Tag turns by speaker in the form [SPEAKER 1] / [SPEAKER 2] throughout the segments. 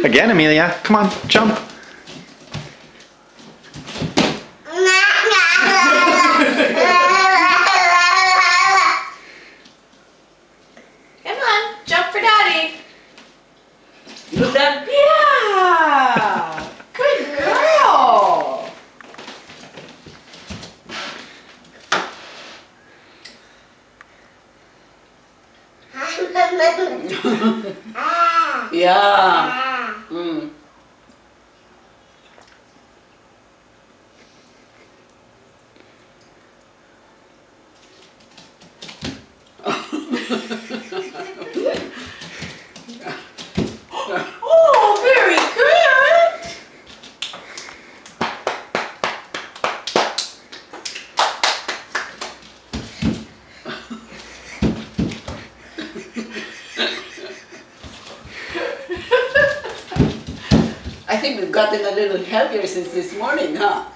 [SPEAKER 1] Again, Amelia. Come on, jump.
[SPEAKER 2] Come on, jump for Daddy. Look that. Yeah. Good girl. Yeah. Mm. Oh, very good. I think we've gotten a little heavier since this morning, huh?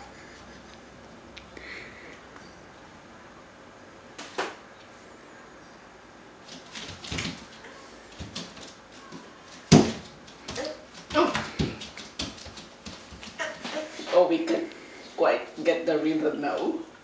[SPEAKER 2] Oh, we can quite get the rhythm now.